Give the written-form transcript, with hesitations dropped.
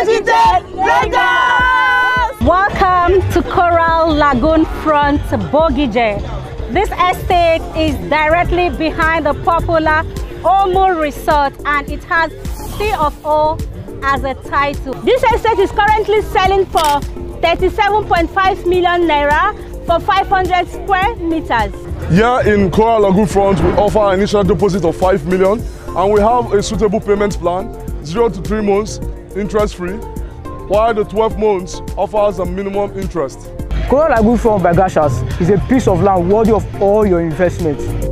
Bogije, Lagos! Welcome to Coral Lagoon front Bogije. This estate is directly behind the popular Omu-Resort and it has C of O as a title. This estate is currently selling for 37.5 million naira for 500 square meters. Here in Coral Lagoon front, we offer an initial deposit of 5 million and we have a suitable payment plan, 0 to 3 months, interest-free, while the 12 months offers a minimum interest. Coral Lagoon front by Gashas is a piece of land worthy of all your investments.